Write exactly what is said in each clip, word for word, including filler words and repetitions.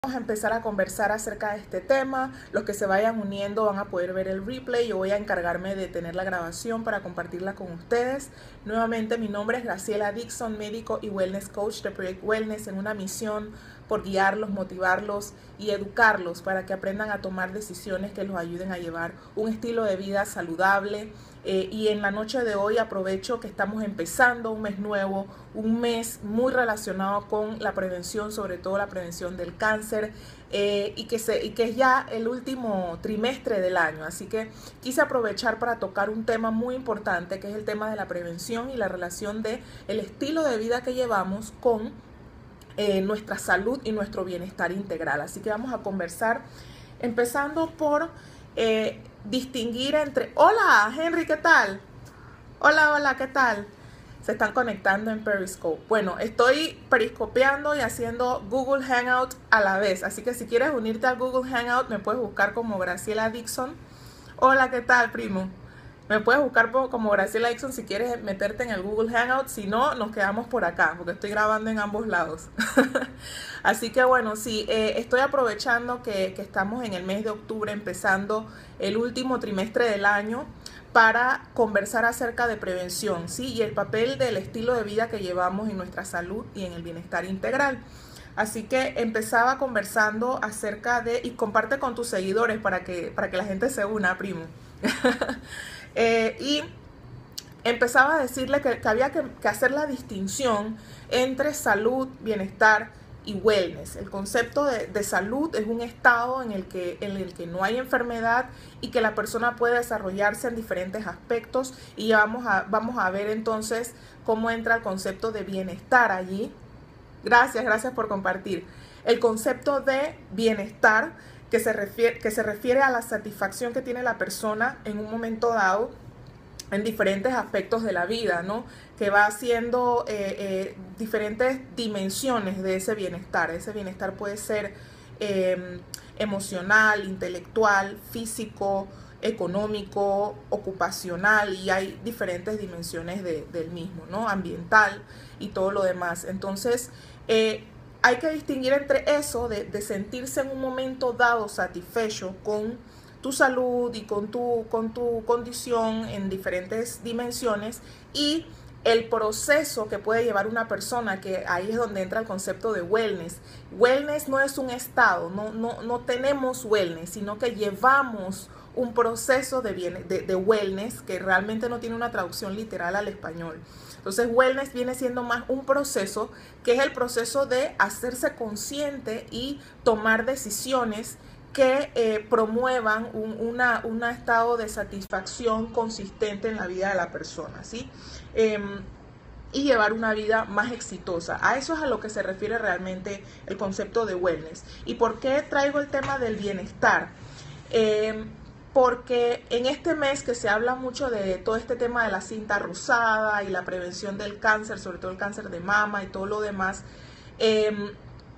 Vamos a empezar a conversar acerca de este tema. Los que se vayan uniendo van a poder ver el replay. Yo voy a encargarme de tener la grabación para compartirla con ustedes. Nuevamente, mi nombre es Graciela Dixon, médico y wellness coach de Project Wellness, en una misión por guiarlos, motivarlos y educarlos para que aprendan a tomar decisiones que los ayuden a llevar un estilo de vida saludable. Eh, y en la noche de hoy aprovecho que estamos empezando un mes nuevo, un mes muy relacionado con la prevención, sobre todo la prevención del cáncer, eh, y, que se, y que es ya el último trimestre del año. Así que quise aprovechar para tocar un tema muy importante, que es el tema de la prevención y la relación de el estilo de vida que llevamos con eh, nuestra salud y nuestro bienestar integral. Así que vamos a conversar empezando por eh, distinguir entre... Hola, Henry, ¿qué tal? Hola, hola, ¿qué tal? Se están conectando en Periscope. Bueno, estoy periscopeando y haciendo Google Hangout a la vez. Así que si quieres unirte al Google Hangout, me puedes buscar como Graciela Dixon. Hola, ¿qué tal, primo? Me puedes buscar como Graciela Dixon si quieres meterte en el Google Hangout. Si no, nos quedamos por acá, porque estoy grabando en ambos lados. Así que bueno, sí, eh, estoy aprovechando que, que estamos en el mes de octubre, empezando el último trimestre del año, para conversar acerca de prevención, ¿sí? Y el papel del estilo de vida que llevamos en nuestra salud y en el bienestar integral. Así que empezaba conversando acerca de... Y comparte con tus seguidores para que, para que la gente se una, primo. eh, y empezaba a decirle que, que había que, que hacer la distinción entre salud, bienestar y wellness. El concepto de, de salud es un estado en el, que, en el que no hay enfermedad y que la persona puede desarrollarse en diferentes aspectos, y ya vamos a, vamos a ver entonces cómo entra el concepto de bienestar allí. Gracias, gracias por compartir. El concepto de bienestar que se refiere, que se refiere a la satisfacción que tiene la persona en un momento dado en diferentes aspectos de la vida, ¿no? Que va haciendo eh, eh, diferentes dimensiones de ese bienestar. Ese bienestar puede ser eh, emocional, intelectual, físico, económico, ocupacional, y hay diferentes dimensiones de, del mismo, ¿no? Ambiental y todo lo demás. Entonces, eh, hay que distinguir entre eso de, de sentirse en un momento dado satisfecho con tu salud y con tu, con tu condición en diferentes dimensiones, y el proceso que puede llevar una persona, que ahí es donde entra el concepto de wellness. Wellness no es un estado, no, no, no tenemos wellness, sino que llevamos un proceso de, bien, de, de wellness que realmente no tiene una traducción literal al español. Entonces, wellness viene siendo más un proceso, que es el proceso de hacerse consciente y tomar decisiones que eh, promuevan un una, una estado de satisfacción consistente en la vida de la persona, ¿sí? Eh, y llevar una vida más exitosa. A eso es a lo que se refiere realmente el concepto de wellness. ¿Y por qué traigo el tema del bienestar? Eh, porque en este mes que se habla mucho de todo este tema de la cinta rosada y la prevención del cáncer, sobre todo el cáncer de mama y todo lo demás, eh,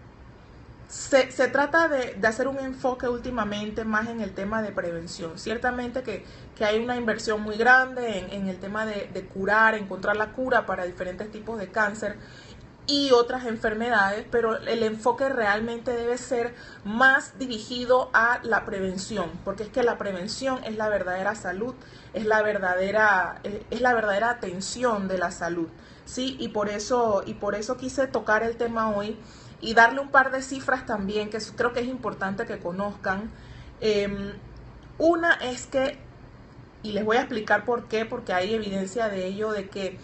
Se, se trata de, de hacer un enfoque últimamente más en el tema de prevención. Ciertamente que, que hay una inversión muy grande en, en el tema de, de curar, encontrar la cura para diferentes tipos de cáncer y otras enfermedades, pero el enfoque realmente debe ser más dirigido a la prevención, porque es que la prevención es la verdadera salud, es la verdadera, es la verdadera atención de la salud, ¿sí? Y por eso, y por eso quise tocar el tema hoy y darle un par de cifras también que creo que es importante que conozcan. Eh, una es que, y les voy a explicar por qué, porque hay evidencia de ello, de que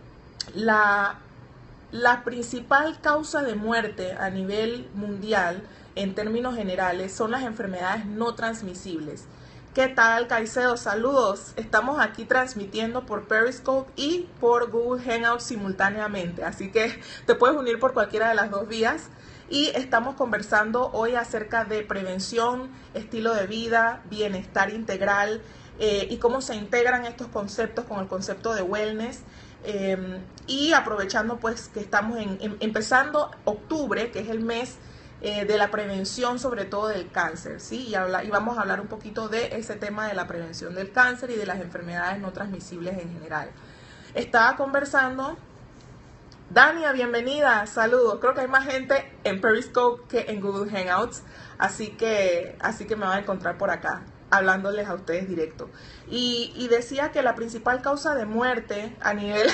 la, la principal causa de muerte a nivel mundial, en términos generales, son las enfermedades no transmisibles. ¿Qué tal, Caicedo? Saludos. Estamos aquí transmitiendo por Periscope y por Google Hangout simultáneamente, así que te puedes unir por cualquiera de las dos vías. Y estamos conversando hoy acerca de prevención, estilo de vida, bienestar integral, eh, y cómo se integran estos conceptos con el concepto de wellness. Eh, y aprovechando pues que estamos en, en, empezando octubre, que es el mes Eh, de la prevención, sobre todo del cáncer, ¿sí? Y, habla, y vamos a hablar un poquito de ese tema de la prevención del cáncer y de las enfermedades no transmisibles en general. Estaba conversando Dania, bienvenida, saludos. Creo que hay más gente en Periscope que en Google Hangouts, así que, así que me van a encontrar por acá, hablándoles a ustedes directo. Y, y decía que la principal causa de muerte a nivel,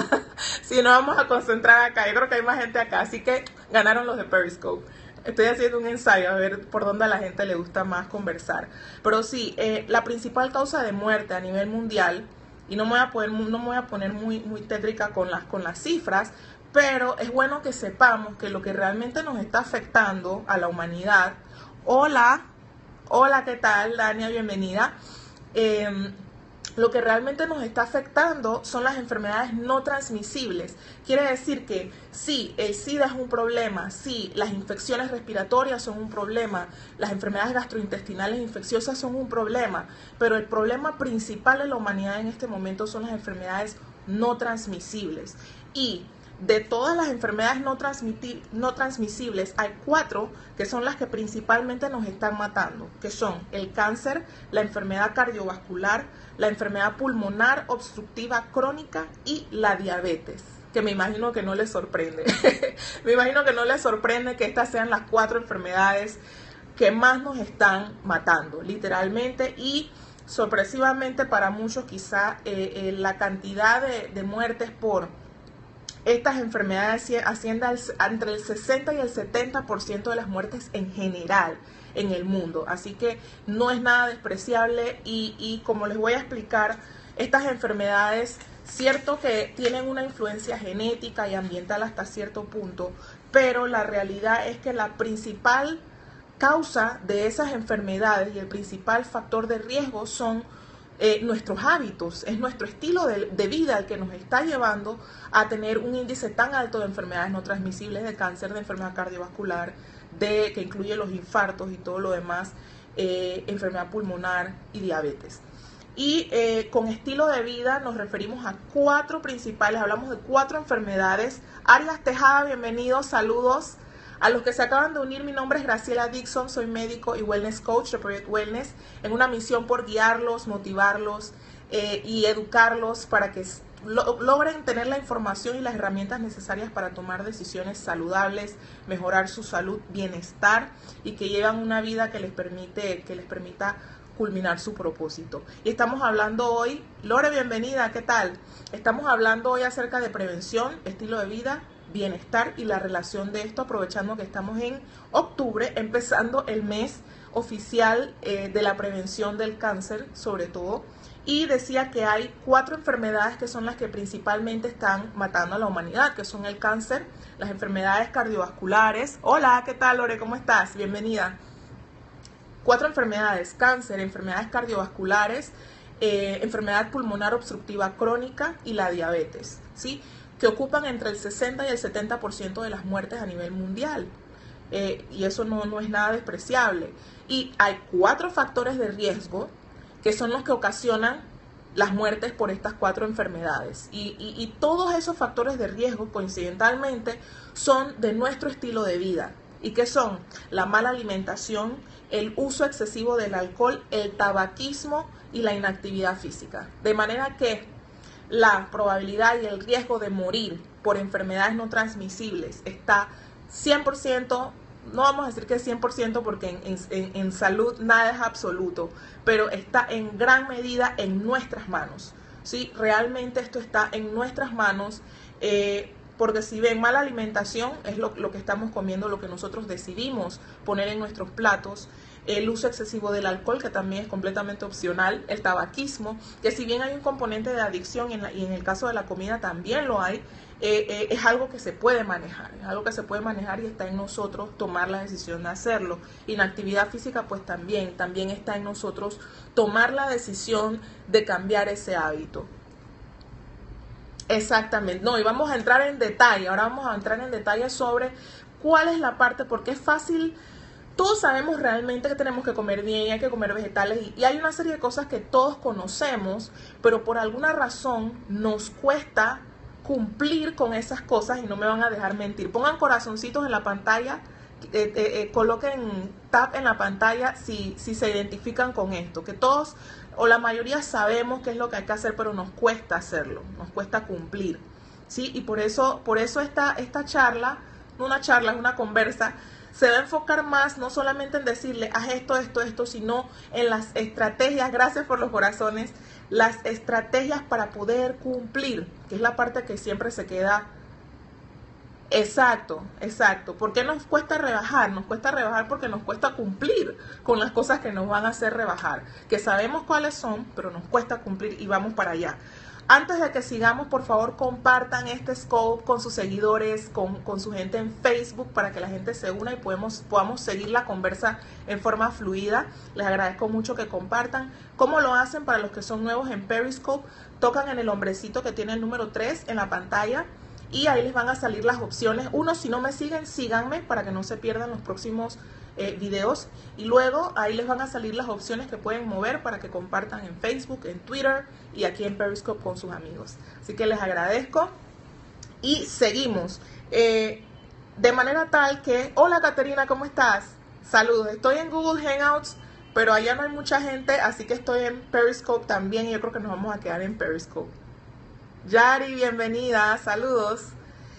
si no vamos a concentrar acá, yo creo que hay más gente acá, así que ganaron los de Periscope. Estoy haciendo un ensayo a ver por dónde a la gente le gusta más conversar. Pero sí, eh, la principal causa de muerte a nivel mundial, y no me voy a, poner, no me voy a poner muy, muy tétrica con las, con las cifras, pero es bueno que sepamos que lo que realmente nos está afectando a la humanidad. Hola, hola, ¿qué tal, Dania? Bienvenida. Eh, lo que realmente nos está afectando son las enfermedades no transmisibles. Quiere decir que sí, el SIDA es un problema, sí, las infecciones respiratorias son un problema, las enfermedades gastrointestinales infecciosas son un problema, pero el problema principal de la humanidad en este momento son las enfermedades no transmisibles. Y de todas las enfermedades no, no transmisibles, hay cuatro que son las que principalmente nos están matando, que son el cáncer, la enfermedad cardiovascular, la enfermedad pulmonar obstructiva crónica y la diabetes, que me imagino que no les sorprende. Me imagino que no les sorprende que estas sean las cuatro enfermedades que más nos están matando, literalmente, y sorpresivamente para muchos quizá eh, eh, la cantidad de, de muertes por estas enfermedades ascienden entre el sesenta y el setenta por ciento de las muertes en general en el mundo. Así que no es nada despreciable y, y como les voy a explicar, estas enfermedades, cierto que tienen una influencia genética y ambiental hasta cierto punto, pero la realidad es que la principal causa de esas enfermedades y el principal factor de riesgo son Eh, nuestros hábitos, es nuestro estilo de, de vida el que nos está llevando a tener un índice tan alto de enfermedades no transmisibles, de cáncer, de enfermedad cardiovascular, de que incluye los infartos y todo lo demás, eh, enfermedad pulmonar y diabetes. Y eh, con estilo de vida nos referimos a cuatro principales, hablamos de cuatro enfermedades. Arias Tejada, bienvenidos, saludos. A los que se acaban de unir, mi nombre es Graciela Dixon, soy médico y wellness coach de Project Wellness, en una misión por guiarlos, motivarlos eh, y educarlos para que lo, logren tener la información y las herramientas necesarias para tomar decisiones saludables, mejorar su salud, bienestar y que llevan una vida que les permite, que les permita culminar su propósito. Y estamos hablando hoy, Lore, bienvenida, ¿qué tal? Estamos hablando hoy acerca de prevención, estilo de vida, bienestar y la relación de esto, aprovechando que estamos en octubre, empezando el mes oficial eh, de la prevención del cáncer, sobre todo, y decía que hay cuatro enfermedades que son las que principalmente están matando a la humanidad, que son el cáncer, las enfermedades cardiovasculares. Hola, ¿qué tal, Lore? ¿Cómo estás? Bienvenida. Cuatro enfermedades: cáncer, enfermedades cardiovasculares, eh, enfermedad pulmonar obstructiva crónica y la diabetes, ¿sí?, que ocupan entre el sesenta y el setenta por ciento de las muertes a nivel mundial. Eh, y eso no, no es nada despreciable. Y hay cuatro factores de riesgo que son los que ocasionan las muertes por estas cuatro enfermedades. Y, y, y todos esos factores de riesgo, coincidentalmente, son de nuestro estilo de vida. ¿Y qué son? La mala alimentación, el uso excesivo del alcohol, el tabaquismo y la inactividad física. De manera que la probabilidad y el riesgo de morir por enfermedades no transmisibles está cien por ciento, no vamos a decir que cien por ciento porque en, en, en salud nada es absoluto, pero está en gran medida en nuestras manos, ¿sí? Realmente esto está en nuestras manos, eh, porque si ven, mala alimentación es lo, lo que estamos comiendo, lo que nosotros decidimos poner en nuestros platos, el uso excesivo del alcohol, que también es completamente opcional, el tabaquismo, que si bien hay un componente de adicción en la, y en el caso de la comida también lo hay, eh, eh, es algo que se puede manejar, es algo que se puede manejar y está en nosotros tomar la decisión de hacerlo. Inactividad física pues también, también está en nosotros tomar la decisión de cambiar ese hábito. Exactamente, no, y vamos a entrar en detalle, ahora vamos a entrar en detalle sobre cuál es la parte, porque es fácil. Todos sabemos realmente que tenemos que comer bien, hay que comer vegetales y, y hay una serie de cosas que todos conocemos, pero por alguna razón nos cuesta cumplir con esas cosas y no me van a dejar mentir. Pongan corazoncitos en la pantalla, eh, eh, eh, coloquen tap en la pantalla si, si se identifican con esto, que todos o la mayoría sabemos qué es lo que hay que hacer, pero nos cuesta hacerlo, nos cuesta cumplir. ¿sí? Y por eso, por eso esta, esta charla, no una charla, es una conversa, se va a enfocar más no solamente en decirle, haz esto, esto, esto, sino en las estrategias, gracias por los corazones, las estrategias para poder cumplir, que es la parte que siempre se queda. Exacto, exacto. ¿Por qué nos cuesta rebajar? Nos cuesta rebajar porque nos cuesta cumplir con las cosas que nos van a hacer rebajar, que sabemos cuáles son, pero nos cuesta cumplir y vamos para allá. Antes de que sigamos, por favor, compartan este scope con sus seguidores, con, con su gente en Facebook, para que la gente se una y podemos, podamos seguir la conversa en forma fluida. Les agradezco mucho que compartan. ¿Cómo lo hacen? Para los que son nuevos en Periscope, tocan en el hombrecito que tiene el número tres en la pantalla y ahí les van a salir las opciones. Uno, si no me siguen, síganme para que no se pierdan los próximos Eh, videos, y luego ahí les van a salir las opciones que pueden mover para que compartan en Facebook, en Twitter y aquí en Periscope con sus amigos. Así que les agradezco y seguimos eh, de manera tal que, hola Caterina, ¿cómo estás? Saludos, estoy en Google Hangouts, pero allá no hay mucha gente, así que estoy en Periscope también y yo creo que nos vamos a quedar en Periscope. Yari, bienvenida, saludos.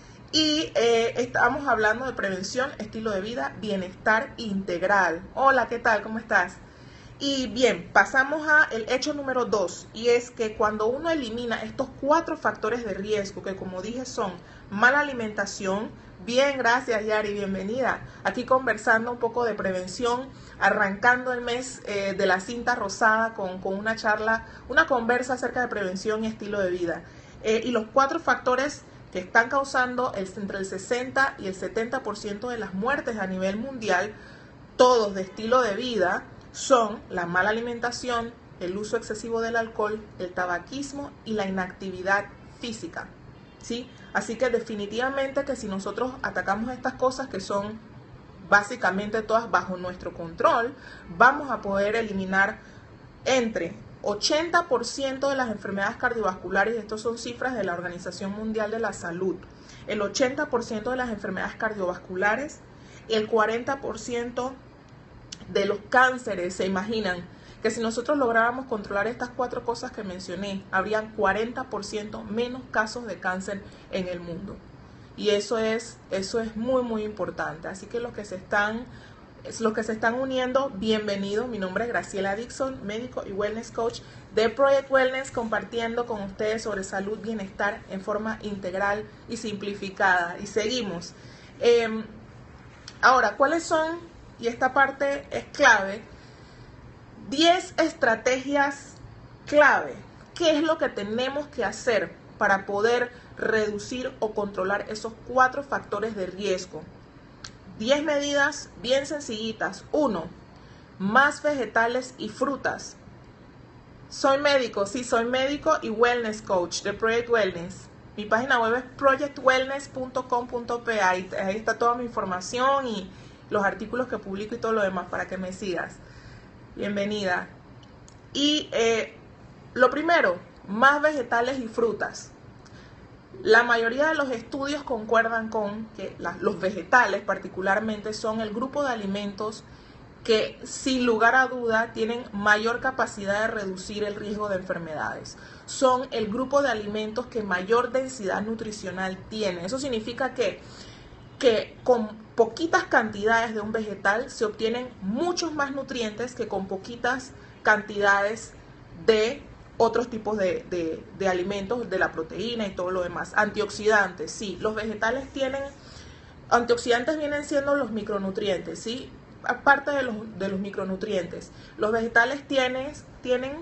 Y eh, estábamos hablando de prevención, estilo de vida, bienestar integral. Hola, ¿qué tal? ¿Cómo estás? Y bien, pasamos a el hecho número dos, y es que cuando uno elimina estos cuatro factores de riesgo, que como dije son mala alimentación, bien, gracias Yari, bienvenida. Aquí conversando un poco de prevención, arrancando el mes eh, de la cinta rosada con, con una charla, una conversa acerca de prevención y estilo de vida. Eh, y los cuatro factores que están causando el, entre el sesenta y el setenta por ciento de las muertes a nivel mundial, todos de estilo de vida, son la mala alimentación, el uso excesivo del alcohol, el tabaquismo y la inactividad física, ¿sí? Así que definitivamente que si nosotros atacamos estas cosas que son básicamente todas bajo nuestro control, vamos a poder eliminar entre ochenta por ciento de las enfermedades cardiovasculares, y estas son cifras de la Organización Mundial de la Salud, el ochenta por ciento de las enfermedades cardiovasculares, el cuarenta por ciento de los cánceres. Se imaginan que si nosotros lográramos controlar estas cuatro cosas que mencioné, habrían cuarenta por ciento menos casos de cáncer en el mundo. Y eso es, eso es muy, muy importante. Así que los que se están... Los que se están uniendo, bienvenidos. Mi nombre es Graciela Dixon, médico y wellness coach de Project Wellness, compartiendo con ustedes sobre salud, bienestar en forma integral y simplificada. Y seguimos. Eh, ahora, ¿cuáles son? Y esta parte es clave. diez estrategias clave. ¿Qué es lo que tenemos que hacer para poder reducir o controlar esos cuatro factores de riesgo? diez medidas bien sencillitas. Uno, más vegetales y frutas. Soy médico, sí, soy médico y wellness coach de Project Wellness. Mi página web es project wellness punto com punto pe. Ahí, ahí está toda mi información y los artículos que publico y todo lo demás para que me sigas. Bienvenida. Y eh, lo primero, más vegetales y frutas. La mayoría de los estudios concuerdan con que la, los vegetales particularmente son el grupo de alimentos que sin lugar a duda tienen mayor capacidad de reducir el riesgo de enfermedades. Son el grupo de alimentos que mayor densidad nutricional tiene. Eso significa que, que con poquitas cantidades de un vegetal se obtienen muchos más nutrientes que con poquitas cantidades de otros tipos de, de, de alimentos, de la proteína y todo lo demás. Antioxidantes, sí, los vegetales tienen, antioxidantes vienen siendo los micronutrientes, sí, aparte de los, de los micronutrientes. Los vegetales tienen, tienen,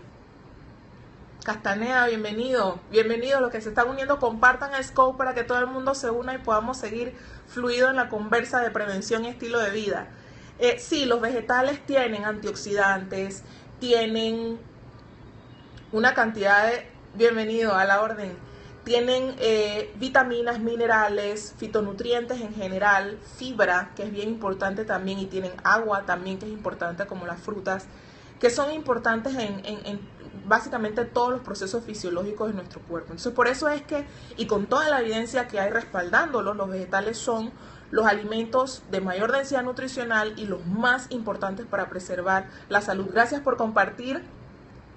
Castanea, bienvenido, bienvenido, los que se están uniendo, compartan el scope para que todo el mundo se una y podamos seguir fluido en la conversa de prevención y estilo de vida. Eh, sí, los vegetales tienen antioxidantes, tienen una cantidad de, bienvenido a la orden, tienen eh, vitaminas, minerales, fitonutrientes en general, fibra, que es bien importante también, y tienen agua también, que es importante, como las frutas, que son importantes en, en, en básicamente todos los procesos fisiológicos de nuestro cuerpo. Entonces, por eso es que, y con toda la evidencia que hay respaldándolos, los vegetales son los alimentos de mayor densidad nutricional y los más importantes para preservar la salud. Gracias por compartir.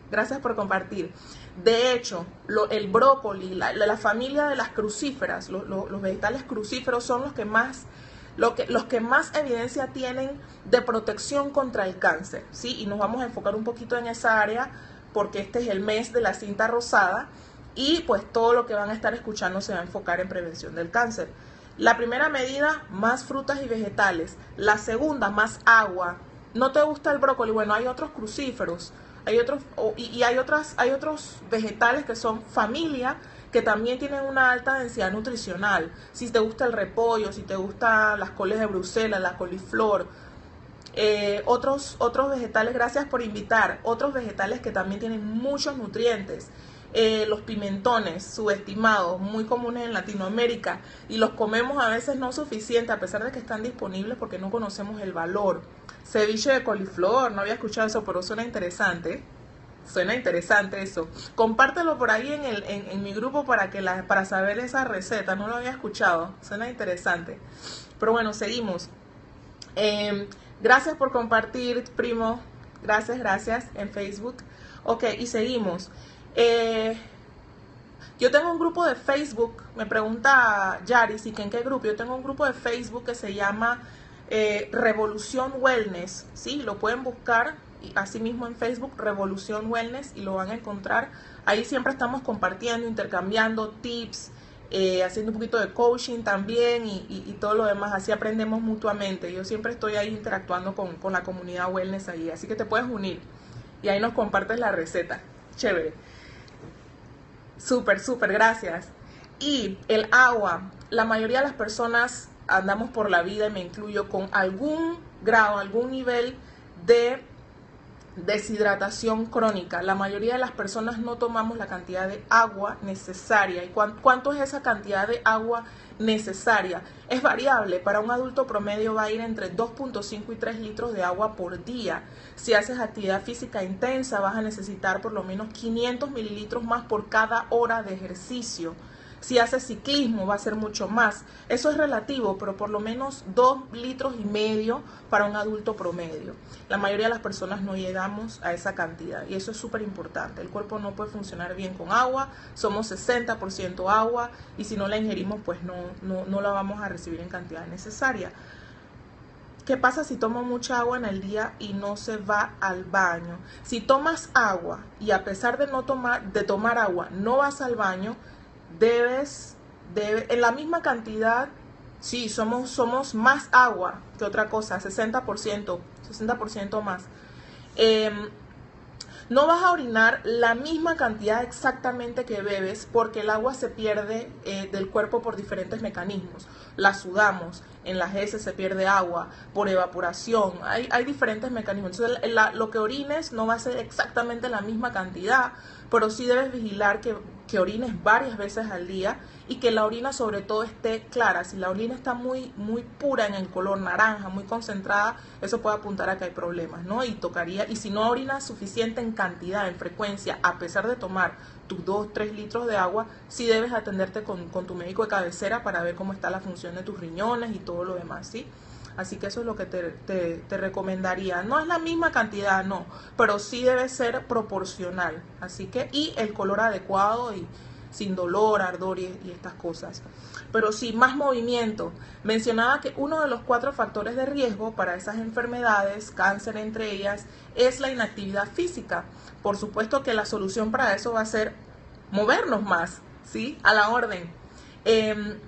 Gracias por compartir. De hecho, lo, el brócoli, la, la, familia de las crucíferas, lo, lo, los vegetales crucíferos son los que más... Lo que, los que más evidencia tienen de protección contra el cáncer, ¿sí? Y nos vamos a enfocar un poquito en esa área porque este es el mes de la cinta rosada y pues todo lo que van a estar escuchando se va a enfocar en prevención del cáncer. La primera medida, más frutas y vegetales. La segunda, más agua. ¿No te gusta el brócoli? Bueno, hay otros crucíferos, hay otros, y, y hay, otras, hay otros vegetales que son familia, que también tienen una alta densidad nutricional. Si te gusta el repollo, si te gustan las coles de Bruselas, la coliflor, eh, otros, otros vegetales, gracias por invitar, otros vegetales que también tienen muchos nutrientes. Eh, los pimentones, subestimados, muy comunes en Latinoamérica, y los comemos a veces no suficiente, a pesar de que están disponibles porque no conocemos el valor. Ceviche de coliflor, no había escuchado eso, pero suena interesante. Suena interesante eso. Compártelo por ahí en, el, en, en mi grupo para, que la, para saber esa receta. No lo había escuchado. Suena interesante. Pero bueno, seguimos. Eh, gracias por compartir, primo. Gracias, gracias en Facebook. Ok, y seguimos. Eh, yo tengo un grupo de Facebook. Me pregunta Yaris, ¿y que en qué grupo? Yo tengo un grupo de Facebook que se llama eh, Revolución Wellness. ¿Sí? Lo pueden buscar. Y así mismo en Facebook, Revolución Wellness, y lo van a encontrar. Ahí siempre estamos compartiendo, intercambiando tips, eh, haciendo un poquito de coaching también y, y, y todo lo demás. Así aprendemos mutuamente. Yo siempre estoy ahí interactuando con, con la comunidad wellness ahí, así que te puedes unir y ahí nos compartes la receta. Chévere. Súper, súper, gracias. Y el agua. La mayoría de las personas andamos por la vida, y me incluyo, con algún grado, algún nivel de deshidratación crónica. La mayoría de las personas no tomamos la cantidad de agua necesaria. ¿Y cuánto es esa cantidad de agua necesaria? Es variable. Para un adulto promedio va a ir entre dos punto cinco y tres litros de agua por día. Si haces actividad física intensa, vas a necesitar por lo menos quinientos mililitros más por cada hora de ejercicio. Si haces ciclismo va a ser mucho más. Eso es relativo, pero por lo menos dos litros y medio para un adulto promedio. La mayoría de las personas no llegamos a esa cantidad y eso es súper importante. El cuerpo no puede funcionar bien con agua. Somos sesenta por ciento agua y si no la ingerimos pues no, no, no la vamos a recibir en cantidad necesaria. ¿Qué pasa si tomo mucha agua en el día y no se va al baño? Si tomas agua y a pesar de no tomar, de tomar agua no vas al baño, debes, debe, en la misma cantidad, sí, somos, somos más agua que otra cosa, sesenta por ciento, sesenta por ciento más. Eh, no vas a orinar la misma cantidad exactamente que bebes porque el agua se pierde eh, del cuerpo por diferentes mecanismos. La sudamos, en las heces se pierde agua, por evaporación, hay, hay diferentes mecanismos. Entonces la, lo que orines no va a ser exactamente la misma cantidad, pero sí debes vigilar que, que orines varias veces al día y que la orina sobre todo esté clara. Si la orina está muy, muy pura en el color naranja, muy concentrada, eso puede apuntar a que hay problemas, ¿no? Y tocaría, y si no orinas suficiente en cantidad, en frecuencia, a pesar de tomar tus dos, tres litros de agua, sí debes atenderte con, con tu médico de cabecera para ver cómo está la función de tus riñones y todo lo demás, ¿sí? Así que eso es lo que te, te, te recomendaría. No es la misma cantidad, no, pero sí debe ser proporcional. Así que, y el color adecuado y sin dolor, ardor y, y estas cosas. Pero sí, más movimiento. Mencionaba que uno de los cuatro factores de riesgo para esas enfermedades, cáncer entre ellas, es la inactividad física. Por supuesto que la solución para eso va a ser movernos más, ¿sí? A la orden. Eh,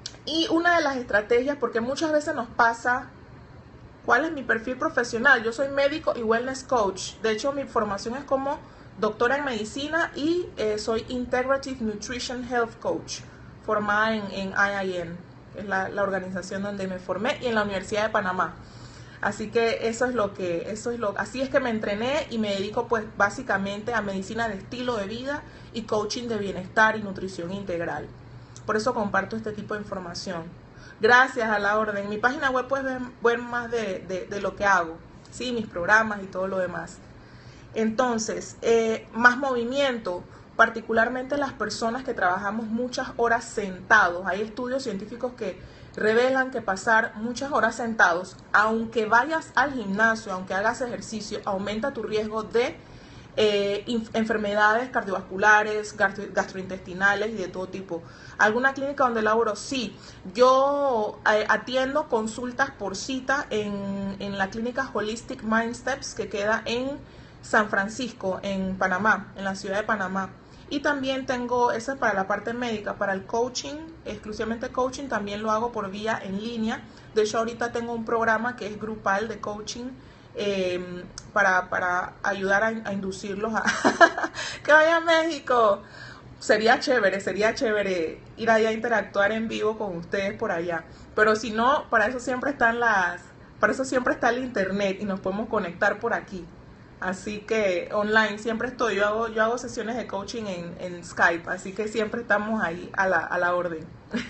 Y una de las estrategias, porque muchas veces nos pasa, ¿cuál es mi perfil profesional? Yo soy médico y wellness coach. De hecho, mi formación es como doctora en medicina y eh, soy Integrative Nutrition Health Coach, formada en, en I I N, que es la, la organización donde me formé, y en la Universidad de Panamá. Así que eso es lo que, eso es lo, así es que me entrené y me dedico pues básicamente a medicina de estilo de vida y coaching de bienestar y nutrición integral. Por eso comparto este tipo de información. Gracias, a la orden. En mi página web puedes ver, ver más de, de, de lo que hago, ¿sí? Mis programas y todo lo demás. Entonces, eh, más movimiento, particularmente las personas que trabajamos muchas horas sentados. Hay estudios científicos que revelan que pasar muchas horas sentados, aunque vayas al gimnasio, aunque hagas ejercicio, aumenta tu riesgo de eh, enfermedades cardiovasculares, gastro gastrointestinales y de todo tipo. ¿Alguna clínica donde laboro? Sí, yo eh, atiendo consultas por cita en, en la clínica Holistic Mind Steps, que queda en San Francisco, en Panamá, en la ciudad de Panamá. Y también tengo, esa es para la parte médica, para el coaching, exclusivamente coaching, también lo hago por vía en línea. De hecho, ahorita tengo un programa que es grupal de coaching eh, para, para ayudar a, a inducirlos a que vaya a México. Sería chévere, sería chévere ir allá a interactuar en vivo con ustedes por allá. Pero si no, para eso siempre están las, para eso siempre está el internet y nos podemos conectar por aquí. Así que online siempre estoy, yo hago, yo hago sesiones de coaching en, en Skype, así que siempre estamos ahí a la, a la orden.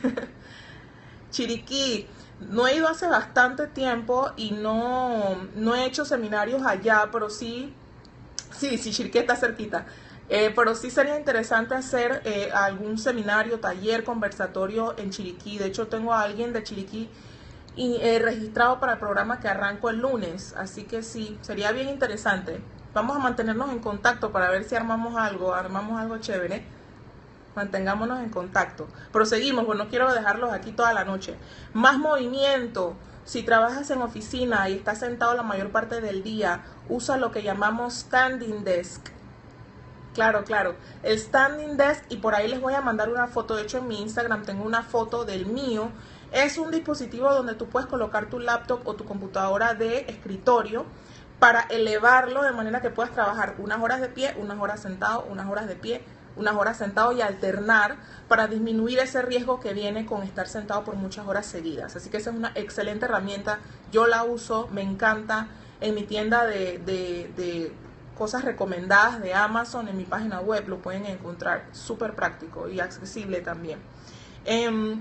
Chiriquí, no he ido hace bastante tiempo y no, no he hecho seminarios allá, pero sí, sí, sí, Chiriquí está cerquita. Eh, pero sí sería interesante hacer eh, algún seminario, taller, conversatorio en Chiriquí. De hecho, tengo a alguien de Chiriquí y eh, registrado para el programa que arranco el lunes, así que sí, sería bien interesante. Vamos a mantenernos en contacto para ver si armamos algo, armamos algo chévere. Mantengámonos en contacto. Proseguimos, pues no quiero dejarlos aquí toda la noche. Más movimiento. Si trabajas en oficina y estás sentado la mayor parte del día, usa lo que llamamos standing desk. Claro, claro, el standing desk, y por ahí les voy a mandar una foto. De hecho, en mi Instagram tengo una foto del mío. Es un dispositivo donde tú puedes colocar tu laptop o tu computadora de escritorio para elevarlo de manera que puedas trabajar unas horas de pie, unas horas sentado, unas horas de pie, unas horas sentado y alternar para disminuir ese riesgo que viene con estar sentado por muchas horas seguidas. Así que esa es una excelente herramienta. Yo la uso, me encanta. En mi tienda de, de, de cosas recomendadas de Amazon, en mi página web, lo pueden encontrar. Súper práctico y accesible también. Eh,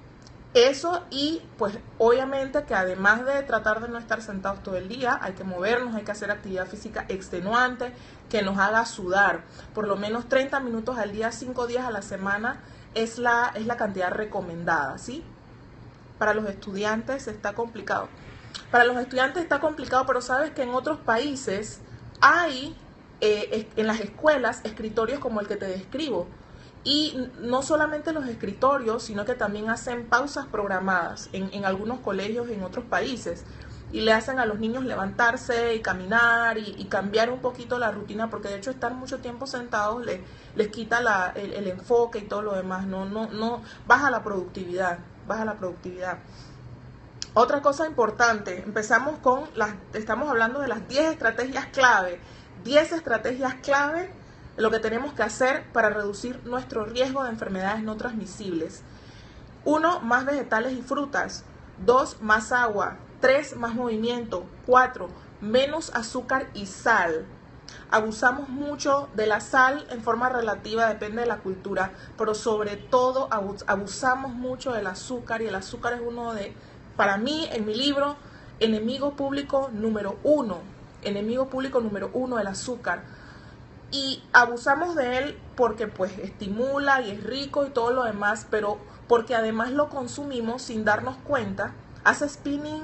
Eso, y pues obviamente que además de tratar de no estar sentados todo el día, hay que movernos, hay que hacer actividad física extenuante que nos haga sudar. Por lo menos treinta minutos al día, cinco días a la semana es la, es la cantidad recomendada, ¿sí? Para los estudiantes está complicado. Para los estudiantes está complicado, pero sabes que en otros países hay eh, en las escuelas escritorios como el que te describo. Y no solamente los escritorios, sino que también hacen pausas programadas en, en algunos colegios en otros países. Y le hacen a los niños levantarse y caminar y, y cambiar un poquito la rutina, porque de hecho estar mucho tiempo sentados les, les quita la, el, el enfoque y todo lo demás. No, no, no, baja la productividad, baja la productividad. Otra cosa importante, empezamos con las, estamos hablando de las diez estrategias clave. diez estrategias clave. Lo que tenemos que hacer para reducir nuestro riesgo de enfermedades no transmisibles. Uno, más vegetales y frutas. Dos, más agua. Tres, más movimiento. Cuatro, menos azúcar y sal. Abusamos mucho de la sal en forma relativa, depende de la cultura, pero sobre todo abusamos mucho del azúcar, y el azúcar es uno de, para mí, en mi libro, enemigo público número uno. Enemigo público número uno, el azúcar. Y abusamos de él porque pues estimula y es rico y todo lo demás, pero porque además lo consumimos sin darnos cuenta. Hace spinning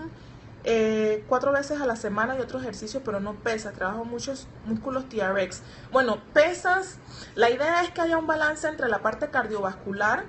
eh, cuatro veces a la semana y otro ejercicio, pero no pesa. Trabajo muchos músculos T R X. Bueno, pesas, la idea es que haya un balance entre la parte cardiovascular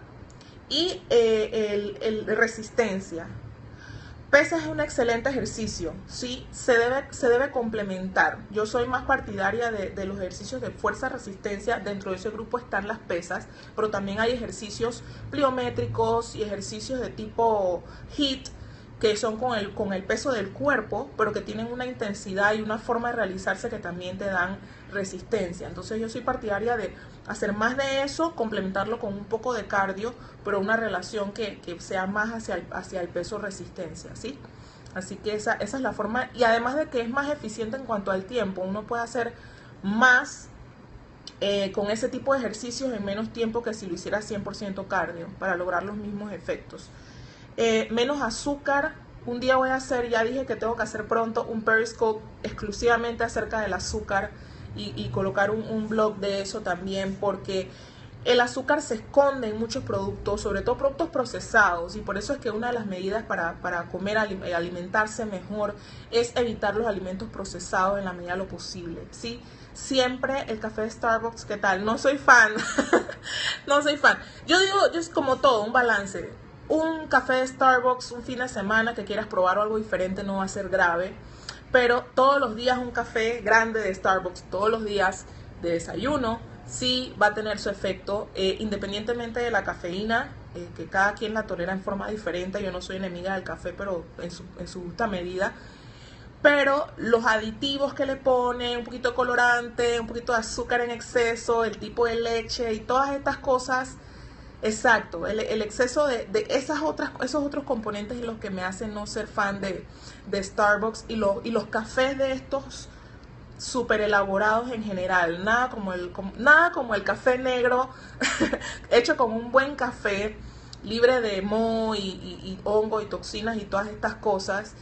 y eh, el, el resistencia. Pesas es un excelente ejercicio, sí, se debe, se debe complementar. Yo soy más partidaria de, de los ejercicios de fuerza-resistencia. Dentro de ese grupo están las pesas, pero también hay ejercicios pliométricos y ejercicios de tipo HIIT, que son con el, con el peso del cuerpo, pero que tienen una intensidad y una forma de realizarse que también te dan resistencia. Entonces yo soy partidaria de hacer más de eso, complementarlo con un poco de cardio, pero una relación que, que sea más hacia el, hacia el peso resistencia, ¿sí? Así que esa, esa es la forma, y además de que es más eficiente en cuanto al tiempo, uno puede hacer más eh, con ese tipo de ejercicios en menos tiempo que si lo hiciera cien por ciento cardio, para lograr los mismos efectos. Eh, menos azúcar. Un día voy a hacer, ya dije que tengo que hacer pronto un Periscope exclusivamente acerca del azúcar y, y colocar un, un blog de eso también, porque El azúcar se esconde en muchos productos, sobre todo productos procesados, y por eso es que una de las medidas para, para comer, alimentarse mejor, es evitar los alimentos procesados en la medida de lo posible, ¿sí? Siempre el café de Starbucks, ¿qué tal? No soy fan, no soy fan. Yo digo, yo es como todo, un balance. Un café de Starbucks, un fin de semana que quieras probar algo diferente no va a ser grave, pero todos los días un café grande de Starbucks, todos los días de desayuno, sí va a tener su efecto, eh, independientemente de la cafeína, eh, que cada quien la tolera en forma diferente. Yo no soy enemiga del café, pero en su, en su justa medida. Pero los aditivos que le ponen, un poquito de colorante, un poquito de azúcar en exceso, el tipo de leche y todas estas cosas, exacto, el, el exceso de, de esas otras, esos otros componentes es los que me hacen no ser fan de, de Starbucks, y, lo, y los cafés de estos súper elaborados en general, nada como el, como, nada como el café negro hecho con un buen café, libre de moho y, y, y hongo y toxinas y todas estas cosas,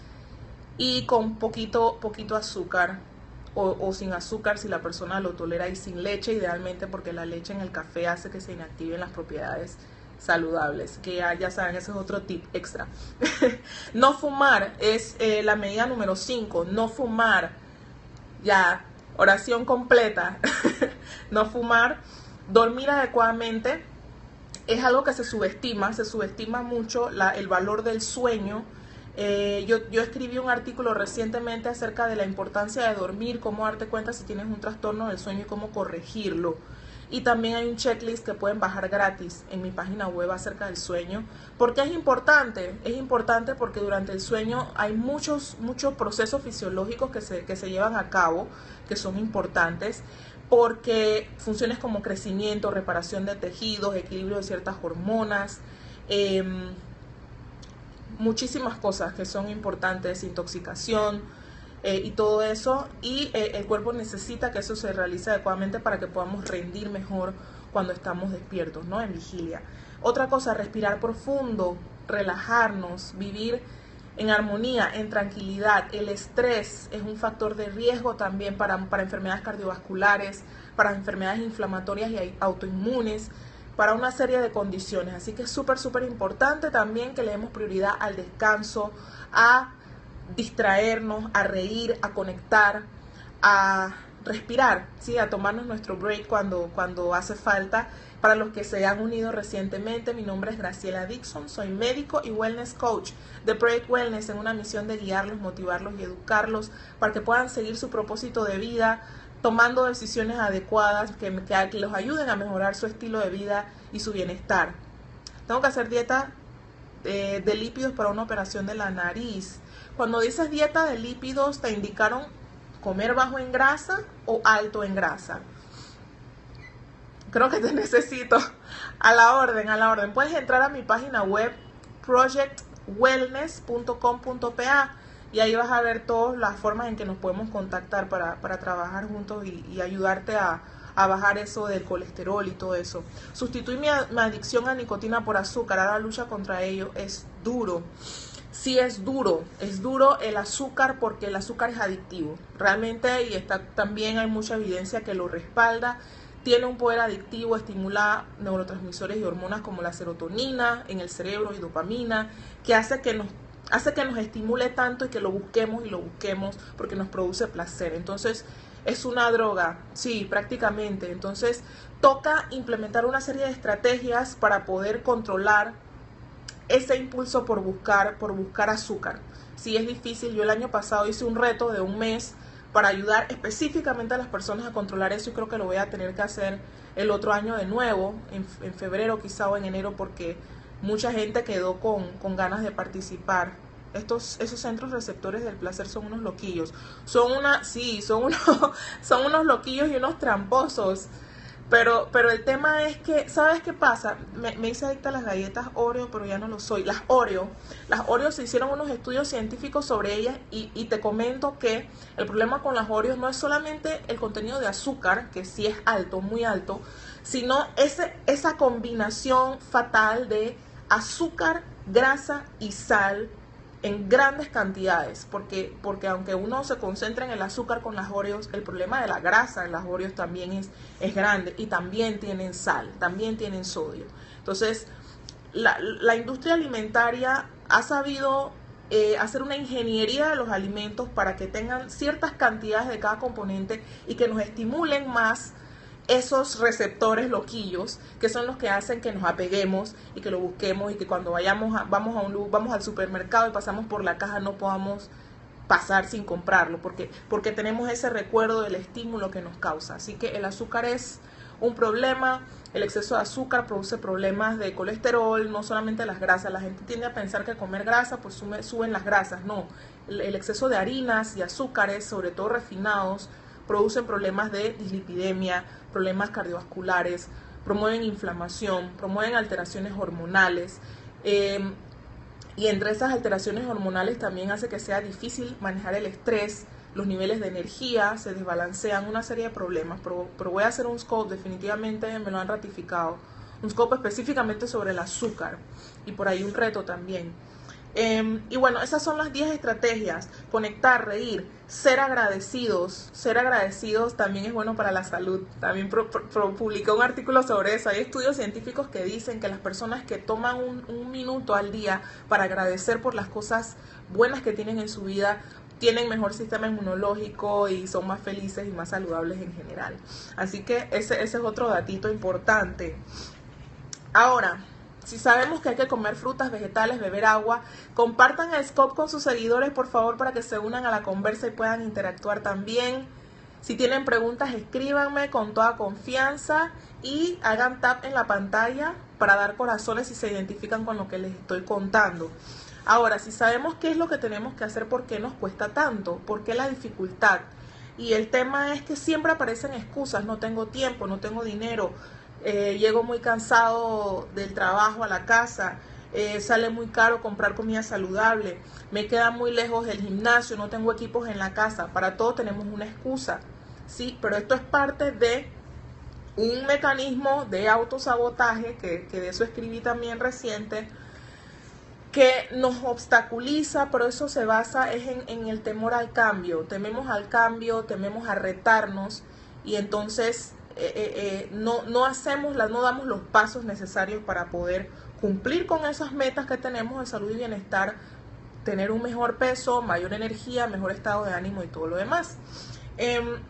y con poquito, poquito azúcar o, o sin azúcar si la persona lo tolera, y sin leche idealmente, porque la leche en el café hace que se inactiven las propiedades saludables, que ya, ya saben, ese es otro tip extra. No fumar es eh, la medida número cinco, no fumar. Ya, oración completa. No fumar. Dormir adecuadamente es algo que se subestima, se subestima mucho la, el valor del sueño. Eh, yo, yo escribí un artículo recientemente acerca de la importancia de dormir, cómo darte cuenta si tienes un trastorno del sueño y cómo corregirlo. Y también hay un checklist que pueden bajar gratis en mi página web acerca del sueño. ¿Por qué es importante? Es importante porque durante el sueño hay muchos, muchos procesos fisiológicos que se, que se llevan a cabo, que son importantes, porque funciones como crecimiento, reparación de tejidos, equilibrio de ciertas hormonas, eh, muchísimas cosas que son importantes, intoxicación, Eh, y todo eso, y eh, el cuerpo necesita que eso se realice adecuadamente para que podamos rendir mejor cuando estamos despiertos, ¿no? En vigilia. Otra cosa, respirar profundo, relajarnos, vivir en armonía, en tranquilidad. El estrés es un factor de riesgo también para, para enfermedades cardiovasculares, para enfermedades inflamatorias y autoinmunes, para una serie de condiciones. Así que es súper, súper importante también que le demos prioridad al descanso, a distraernos, a reír, a conectar, a respirar, ¿sí? A tomarnos nuestro break cuando, cuando hace falta. Para los que se han unido recientemente, mi nombre es Graciela Dixon, soy médico y wellness coach de Project Wellness, en una misión de guiarlos, motivarlos y educarlos para que puedan seguir su propósito de vida, tomando decisiones adecuadas que, que, que los ayuden a mejorar su estilo de vida y su bienestar. Tengo que hacer dieta eh, de lípidos para una operación de la nariz. Cuando dices dieta de lípidos, ¿te indicaron comer bajo en grasa o alto en grasa? Creo que te necesito. A la orden, a la orden. Puedes entrar a mi página web project wellness punto com punto pa y ahí vas a ver todas las formas en que nos podemos contactar para, para trabajar juntos y, y ayudarte a, a bajar eso del colesterol y todo eso. Sustituir mi, mi adicción a nicotina por azúcar, a la lucha contra ello es duro. Sí, es duro, es duro el azúcar, porque el azúcar es adictivo, realmente, y está, también hay mucha evidencia que lo respalda. Tiene un poder adictivo, estimula neurotransmisores y hormonas como la serotonina en el cerebro y dopamina, que hace que nos, hace que nos estimule tanto y que lo busquemos y lo busquemos porque nos produce placer. Entonces, es una droga, sí, prácticamente. Entonces, toca implementar una serie de estrategias para poder controlar ese impulso por buscar, por buscar azúcar. Sí, es difícil. Yo el año pasado hice un reto de un mes para ayudar específicamente a las personas a controlar eso, y creo que lo voy a tener que hacer el otro año de nuevo, en, en febrero quizá o en enero, porque mucha gente quedó con, con ganas de participar. Estos, esos centros receptores del placer son unos loquillos. Son una, sí, son unos, son unos loquillos y unos tramposos. Pero, pero el tema es que, ¿sabes qué pasa? Me, me hice adicta a las galletas Oreo, pero ya no lo soy. Las Oreo, las Oreo se hicieron unos estudios científicos sobre ellas, y, y te comento que el problema con las Oreos no es solamente el contenido de azúcar, que sí es alto, muy alto, sino ese, esa combinación fatal de azúcar, grasa y sal, en grandes cantidades, porque, porque aunque uno se concentra en el azúcar con las Oreos, el problema de la grasa en las Oreos también es, es grande, y también tienen sal, también tienen sodio. Entonces, la, la industria alimentaria ha sabido eh, hacer una ingeniería de los alimentos para que tengan ciertas cantidades de cada componente y que nos estimulen más esos receptores loquillos, que son los que hacen que nos apeguemos y que lo busquemos, y que cuando vayamos a, vamos a un vamos al supermercado y pasamos por la caja no podamos pasar sin comprarlo, porque porque tenemos ese recuerdo del estímulo que nos causa. Así que el azúcar es un problema. El exceso de azúcar produce problemas de colesterol, no solamente las grasas. La gente tiende a pensar que comer grasa pues sube, suben las grasas. No, el, el exceso de harinas y azúcares, sobre todo refinados, producen problemas de dislipidemia, problemas cardiovasculares, promueven inflamación, promueven alteraciones hormonales, eh, y entre esas alteraciones hormonales también hace que sea difícil manejar el estrés, los niveles de energía se desbalancean, una serie de problemas. Pero, pero voy a hacer un scope, definitivamente me lo han ratificado, un scope específicamente sobre el azúcar, y por ahí un reto también. Eh, y bueno, esas son las diez estrategias: conectar, reír, ser agradecidos. Ser agradecidos también es bueno para la salud. También pro, pro, pro, publiqué un artículo sobre eso. Hay estudios científicos que dicen que las personas que toman un, un minuto al día para agradecer por las cosas buenas que tienen en su vida tienen mejor sistema inmunológico y son más felices y más saludables en general. Así que ese, ese es otro datito importante. Ahora, si sabemos que hay que comer frutas, vegetales, beber agua, compartan el scope con sus seguidores, por favor, para que se unan a la conversa y puedan interactuar también. Si tienen preguntas, escríbanme con toda confianza y hagan tap en la pantalla para dar corazones si se identifican con lo que les estoy contando. Ahora, si sabemos qué es lo que tenemos que hacer, ¿por qué nos cuesta tanto? ¿Por qué la dificultad? Y el tema es que siempre aparecen excusas: no tengo tiempo, no tengo dinero, Eh, llego muy cansado del trabajo a la casa, eh, sale muy caro comprar comida saludable, me queda muy lejos el gimnasio, no tengo equipos en la casa. Para todo tenemos una excusa, ¿sí? Pero esto es parte de un mecanismo de autosabotaje, que, que de eso escribí también reciente, que nos obstaculiza, pero eso se basa es en, en el temor al cambio. Tememos al cambio, tememos a retarnos, y entonces Eh, eh, eh, no, no hacemos, la, no damos los pasos necesarios para poder cumplir con esas metas que tenemos de salud y bienestar, tener un mejor peso, mayor energía, mejor estado de ánimo y todo lo demás. Eh,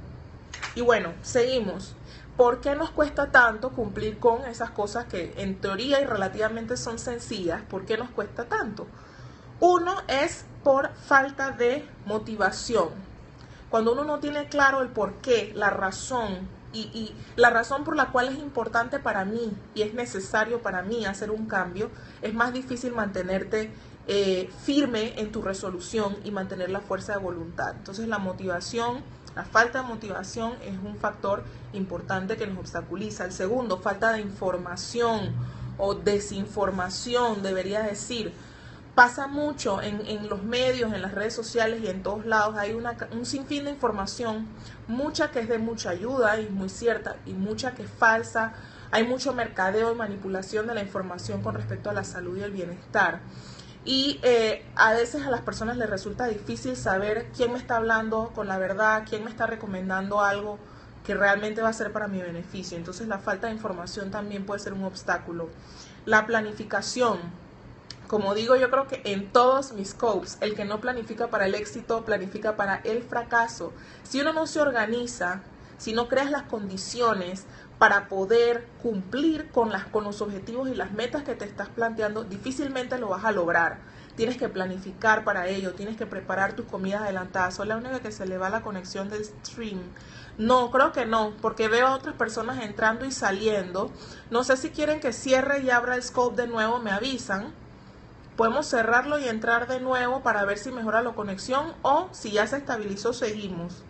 y bueno, seguimos. ¿Por qué nos cuesta tanto cumplir con esas cosas que en teoría y relativamente son sencillas? ¿Por qué nos cuesta tanto? Uno es por falta de motivación. Cuando uno no tiene claro el por qué, la razón, Y, y la razón por la cual es importante para mí y es necesario para mí hacer un cambio, es más difícil mantenerte eh, firme en tu resolución y mantener la fuerza de voluntad. Entonces la motivación, la falta de motivación es un factor importante que nos obstaculiza. El segundo, falta de información o desinformación, debería decir. Pasa mucho en, en los medios, en las redes sociales y en todos lados. Hay una, un sinfín de información, mucha que es de mucha ayuda y muy cierta, y mucha que es falsa. Hay mucho mercadeo y manipulación de la información con respecto a la salud y el bienestar. Y eh, a veces a las personas les resulta difícil saber quién me está hablando con la verdad, quién me está recomendando algo que realmente va a ser para mi beneficio. Entonces la falta de información también puede ser un obstáculo. La planificación. Como digo, yo creo que en todos mis scopes, el que no planifica para el éxito, planifica para el fracaso. Si uno no se organiza, si no creas las condiciones para poder cumplir con, las, con los objetivos y las metas que te estás planteando, difícilmente lo vas a lograr. Tienes que planificar para ello, tienes que preparar tus comidas adelantadas. Soy la única que se le va la conexión del stream. No, creo que no, porque veo a otras personas entrando y saliendo. No sé si quieren que cierre y abra el scope de nuevo, me avisan. Podemos cerrarlo y entrar de nuevo para ver si mejora la conexión, o si ya se estabilizó, seguimos.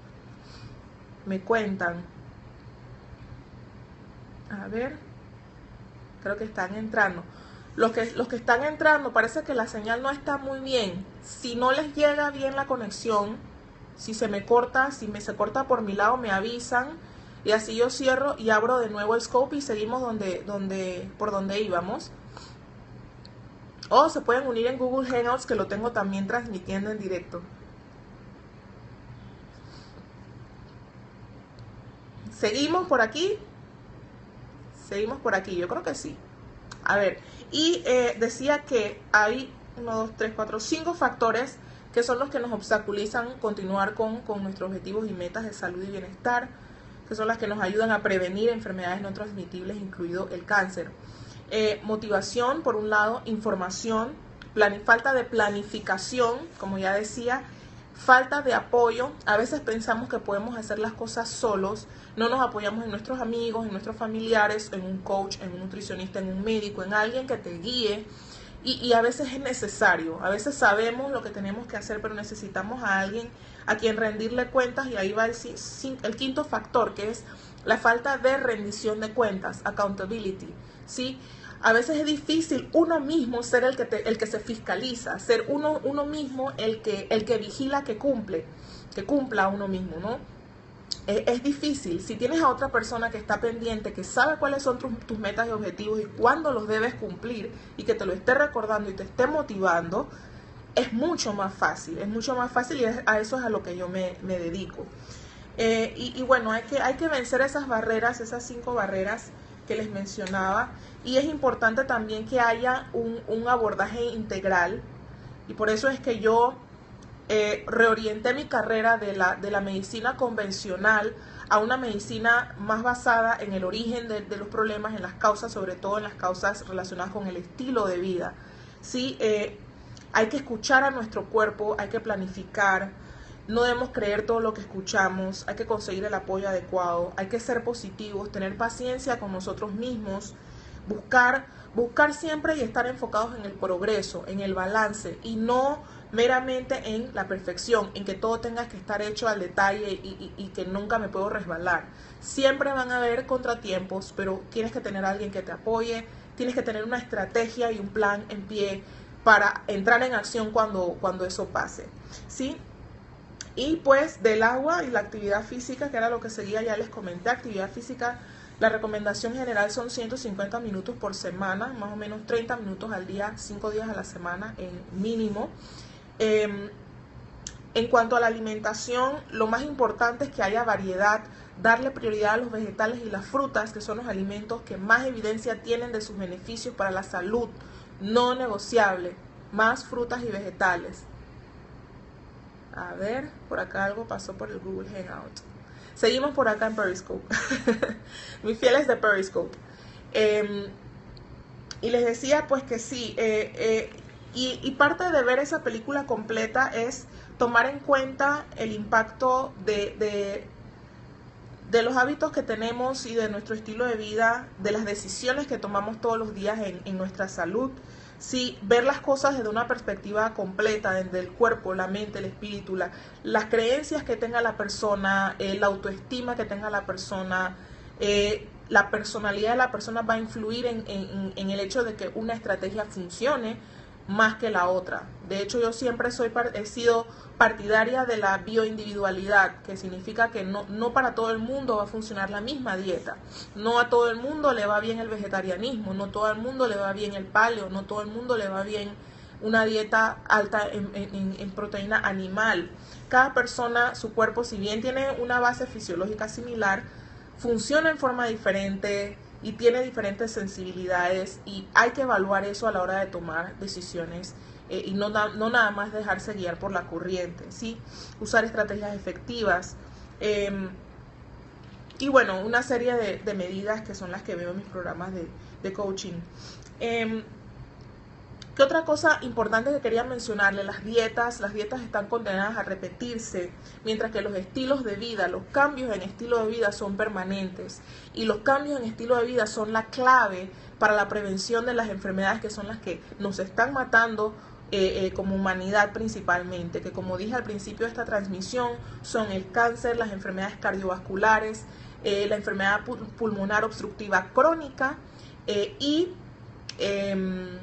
Me cuentan. A ver. Creo que están entrando. Los que, los que están entrando, parece que la señal no está muy bien. Si no les llega bien la conexión, si se me corta, si me se corta por mi lado, me avisan. Y así yo cierro y abro de nuevo el scope y seguimos donde, donde, por donde íbamos. O se pueden unir en Google Hangouts, que lo tengo también transmitiendo en directo. ¿Seguimos por aquí? Seguimos por aquí, yo creo que sí. A ver, y eh, decía que hay uno, dos, tres, cuatro, cinco factores que son los que nos obstaculizan continuar con, con nuestros objetivos y metas de salud y bienestar, que son las que nos ayudan a prevenir enfermedades no transmitibles, incluido el cáncer. Eh, motivación, por un lado, información, plan, falta de planificación, como ya decía, falta de apoyo. A veces pensamos que podemos hacer las cosas solos, no nos apoyamos en nuestros amigos, en nuestros familiares, en un coach, en un nutricionista, en un médico, en alguien que te guíe. Y, y a veces es necesario, a veces sabemos lo que tenemos que hacer, pero necesitamos a alguien a quien rendirle cuentas, y ahí va el, el quinto factor, que es la falta de rendición de cuentas, accountability, ¿sí? A veces es difícil uno mismo ser el que, te, el que se fiscaliza, ser uno, uno mismo el que, el que vigila que cumple, que cumpla uno mismo, ¿no? Es, es difícil. Si tienes a otra persona que está pendiente, que sabe cuáles son tus, tus metas y objetivos y cuándo los debes cumplir, y que te lo esté recordando y te esté motivando, es mucho más fácil, es mucho más fácil, y es, a eso es a lo que yo me, me dedico. Eh, y, y bueno, hay que, hay que vencer esas barreras, esas cinco barreras que les mencionaba, y es importante también que haya un, un abordaje integral, y por eso es que yo eh, reorienté mi carrera de la, de la medicina convencional a una medicina más basada en el origen de, de los problemas, en las causas, sobre todo en las causas relacionadas con el estilo de vida. ¿Sí? Eh, hay que escuchar a nuestro cuerpo, hay que planificar, no debemos creer todo lo que escuchamos, hay que conseguir el apoyo adecuado, hay que ser positivos, tener paciencia con nosotros mismos, buscar, buscar siempre y estar enfocados en el progreso, en el balance, y no meramente en la perfección, en que todo tenga que estar hecho al detalle y, y, y que nunca me puedo resbalar. Siempre van a haber contratiempos, pero tienes que tener a alguien que te apoye, tienes que tener una estrategia y un plan en pie para entrar en acción cuando, cuando eso pase, ¿sí? Y pues del agua y la actividad física, que era lo que seguía, ya les comenté. Actividad física, la recomendación general son ciento cincuenta minutos por semana, más o menos treinta minutos al día, cinco días a la semana en mínimo. Eh, en cuanto a la alimentación, lo más importante es que haya variedad, darle prioridad a los vegetales y las frutas, que son los alimentos que más evidencia tienen de sus beneficios para la salud, no negociable, más frutas y vegetales. A ver, por acá algo pasó por el Google Hangout. Seguimos por acá en Periscope. Mis fieles de Periscope. Eh, y les decía pues que sí, eh, eh, y, y parte de ver esa película completa es tomar en cuenta el impacto de, de, de los hábitos que tenemos y de nuestro estilo de vida, de las decisiones que tomamos todos los días en, en nuestra salud. Sí, ver las cosas desde una perspectiva completa, desde el cuerpo, la mente, el espíritu, la, las creencias que tenga la persona, eh, la autoestima que tenga la persona, eh, la personalidad de la persona va a influir en, en, en el hecho de que una estrategia funcione más que la otra. De hecho, yo siempre soy he sido partidaria de la bioindividualidad, que significa que no, no para todo el mundo va a funcionar la misma dieta. No a todo el mundo le va bien el vegetarianismo, no a todo el mundo le va bien el paleo, no a todo el mundo le va bien una dieta alta en, en, en proteína animal. Cada persona, su cuerpo, si bien tiene una base fisiológica similar, funciona en forma diferente y tiene diferentes sensibilidades, y hay que evaluar eso a la hora de tomar decisiones, eh, y no, no nada más dejarse guiar por la corriente, ¿sí? Usar estrategias efectivas, eh, y bueno, una serie de, de medidas que son las que veo en mis programas de, de coaching. Eh, ¿Qué otra cosa importante que quería mencionarle? Las dietas. Las dietas están condenadas a repetirse, mientras que los estilos de vida, los cambios en estilo de vida son permanentes. Y los cambios en estilo de vida son la clave para la prevención de las enfermedades que son las que nos están matando eh, eh, como humanidad principalmente. Que como dije al principio de esta transmisión, son el cáncer, las enfermedades cardiovasculares, eh, la enfermedad pulmonar obstructiva crónica eh, y... Eh,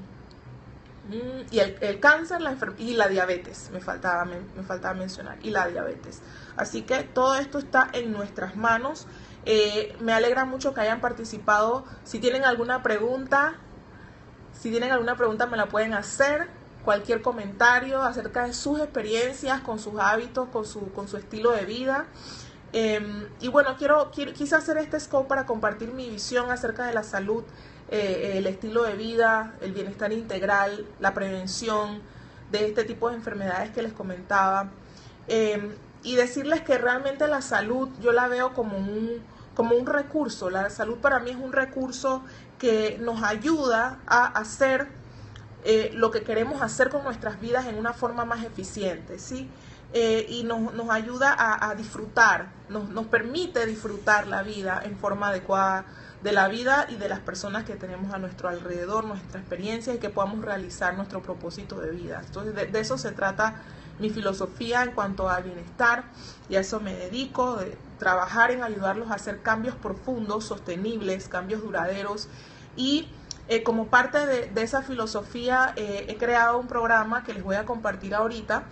Y el, el cáncer la y la diabetes, me faltaba, me, me faltaba mencionar, y la diabetes. Así que todo esto está en nuestras manos. Eh, me alegra mucho que hayan participado. Si tienen alguna pregunta, Si tienen alguna pregunta me la pueden hacer, cualquier comentario acerca de sus experiencias, con sus hábitos, con su, con su estilo de vida. Eh, y bueno, quiero, quiero quise hacer este scope para compartir mi visión acerca de la salud, eh, el estilo de vida, el bienestar integral, la prevención de este tipo de enfermedades que les comentaba. Eh, y decirles que realmente la salud yo la veo como un, como un recurso. La salud para mí es un recurso que nos ayuda a hacer eh, lo que queremos hacer con nuestras vidas en una forma más eficiente, ¿sí? Eh, y nos, nos ayuda a, a disfrutar, nos, nos permite disfrutar la vida en forma adecuada, de la vida y de las personas que tenemos a nuestro alrededor, nuestra experiencia, y que podamos realizar nuestro propósito de vida. Entonces de, de eso se trata mi filosofía en cuanto al bienestar, y a eso me dedico, de trabajar en ayudarlos a hacer cambios profundos, sostenibles, cambios duraderos. Y eh, como parte de, de esa filosofía eh, he creado un programa que les voy a compartir ahorita.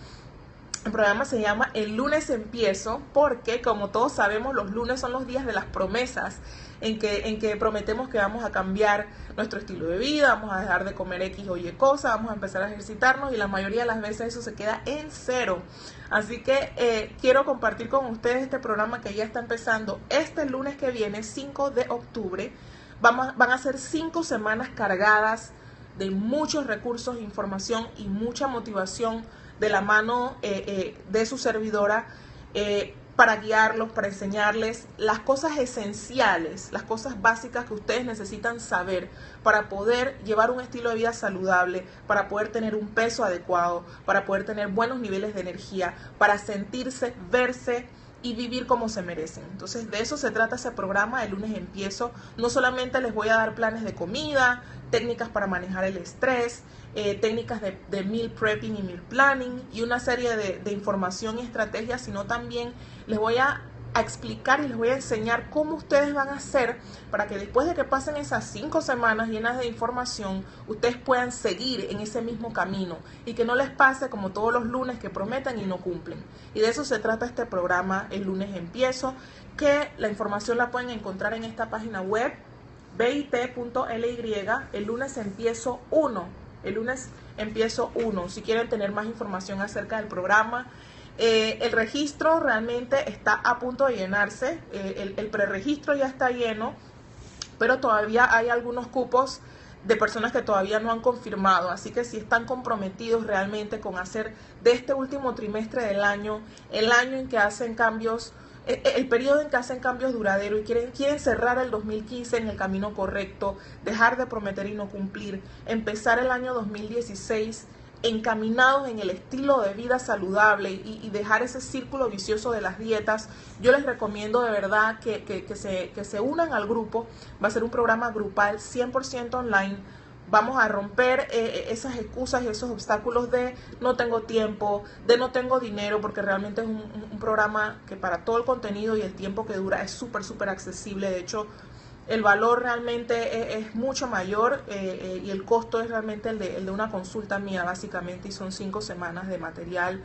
El programa se llama El lunes empiezo, porque como todos sabemos, los lunes son los días de las promesas, en que, en que prometemos que vamos a cambiar nuestro estilo de vida, vamos a dejar de comer X o Y cosa, vamos a empezar a ejercitarnos, y la mayoría de las veces eso se queda en cero. Así que eh, quiero compartir con ustedes este programa que ya está empezando este lunes que viene, cinco de octubre. Vamos, van a ser cinco semanas cargadas de muchos recursos, información y mucha motivación de la mano eh, eh, de su servidora, eh, para guiarlos, para enseñarles las cosas esenciales, las cosas básicas que ustedes necesitan saber para poder llevar un estilo de vida saludable, para poder tener un peso adecuado, para poder tener buenos niveles de energía, para sentirse, verse y vivir como se merecen. Entonces de eso se trata ese programa. El lunes empiezo. No solamente les voy a dar planes de comida, técnicas para manejar el estrés, eh, técnicas de, de meal prepping y meal planning y una serie de, de información y estrategias, sino también les voy a, a explicar y les voy a enseñar cómo ustedes van a hacer para que después de que pasen esas cinco semanas llenas de información, ustedes puedan seguir en ese mismo camino y que no les pase como todos los lunes que prometen y no cumplen. Y de eso se trata este programa, El lunes empiezo, que la información la pueden encontrar en esta página web, bit punto ly, el lunes empiezo uno, el lunes empiezo uno, si quieren tener más información acerca del programa. Eh, el registro realmente está a punto de llenarse, eh, el, el preregistro ya está lleno, pero todavía hay algunos cupos de personas que todavía no han confirmado, así que si están comprometidos realmente con hacer de este último trimestre del año, el año en que hacen cambios, el, el periodo en que hacen cambios duraderos y quieren, quieren cerrar el dos mil quince en el camino correcto, dejar de prometer y no cumplir, empezar el año dos mil dieciséis encaminados en el estilo de vida saludable y, y dejar ese círculo vicioso de las dietas, yo les recomiendo de verdad que, que, que, se, que se unan al grupo. Va a ser un programa grupal cien por ciento online. Vamos a romper eh, esas excusas y esos obstáculos de no tengo tiempo, de no tengo dinero, porque realmente es un, un programa que para todo el contenido y el tiempo que dura es súper, súper accesible. De hecho, el valor realmente es, es mucho mayor eh, eh, y el costo es realmente el de, el de una consulta mía, básicamente, y son cinco semanas de material.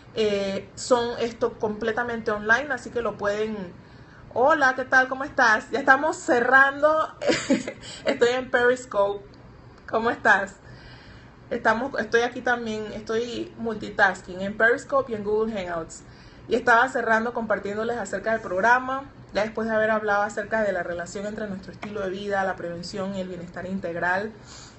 Eh, son esto completamente online, así que lo pueden... Hola, ¿qué tal? ¿Cómo estás? Ya estamos cerrando. Estoy en Periscope. ¿Cómo estás? Estamos, estoy aquí también, estoy multitasking en Periscope y en Google Hangouts. Y estaba cerrando compartiéndoles acerca del programa, ya después de haber hablado acerca de la relación entre nuestro estilo de vida, la prevención y el bienestar integral.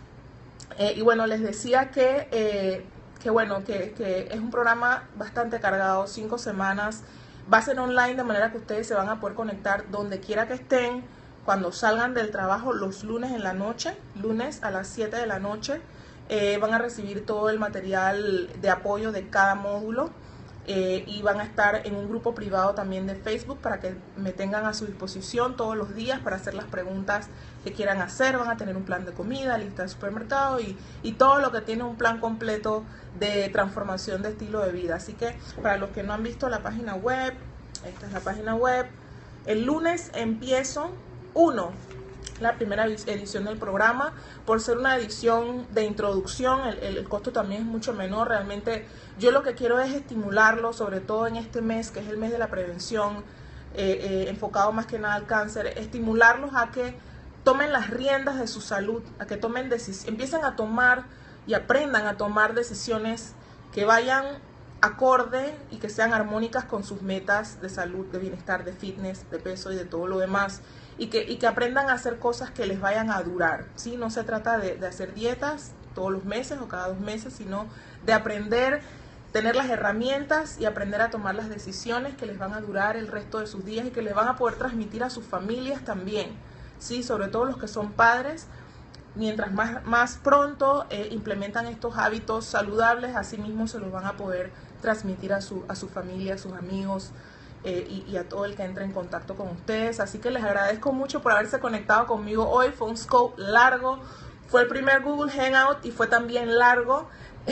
Eh, y bueno, les decía que, eh, que bueno, que, que es un programa bastante cargado, cinco semanas. Va a ser online, de manera que ustedes se van a poder conectar donde quiera que estén, cuando salgan del trabajo los lunes en la noche, lunes a las siete de la noche. Eh, van a recibir todo el material de apoyo de cada módulo. Eh, y van a estar en un grupo privado también de Facebook para que me tengan a su disposición todos los días para hacer las preguntas que quieran hacer. Van a tener un plan de comida, lista de supermercado y, y todo lo que tiene un plan completo de transformación de estilo de vida. Así que para los que no han visto la página web, esta es la página web. El lunes empiezo uno, la primera edición del programa. Por ser una edición de introducción, el, el, el costo también es mucho menor. Realmente yo lo que quiero es estimularlo, sobre todo en este mes, que es el mes de la prevención, eh, eh, enfocado más que nada al cáncer, estimularlos a que tomen las riendas de su salud, a que tomen decisiones, empiecen a tomar y aprendan a tomar decisiones que vayan acorde y que sean armónicas con sus metas de salud, de bienestar, de fitness, de peso y de todo lo demás. Y que, y que aprendan a hacer cosas que les vayan a durar, ¿sí? No se trata de, de hacer dietas todos los meses o cada dos meses, sino de aprender, tener las herramientas y aprender a tomar las decisiones que les van a durar el resto de sus días y que les van a poder transmitir a sus familias también, ¿sí? Sobre todo los que son padres, mientras más, más pronto eh, implementan estos hábitos saludables, así mismo se los van a poder transmitir a su, a su familia, a sus amigos, Eh, y, y a todo el que entre en contacto con ustedes. Así que les agradezco mucho por haberse conectado conmigo hoy. Fue un scope largo, fue el primer Google Hangout y fue también largo,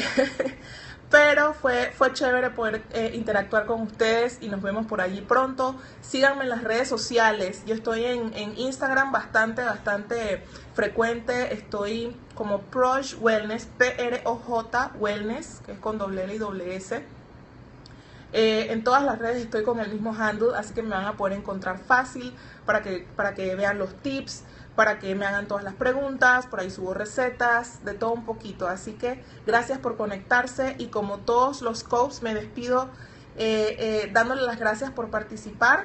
pero fue, fue chévere poder eh, interactuar con ustedes y nos vemos por allí pronto. Síganme en las redes sociales, yo estoy en, en Instagram bastante, bastante frecuente, estoy como Proj Wellness, P R O J Wellness, que es con doble L y doble S. Eh, en todas las redes estoy con el mismo handle, así que me van a poder encontrar fácil para que, para que vean los tips, para que me hagan todas las preguntas. Por ahí subo recetas, de todo un poquito. Así que gracias por conectarse y como todos los scopes me despido eh, eh, dándoles las gracias por participar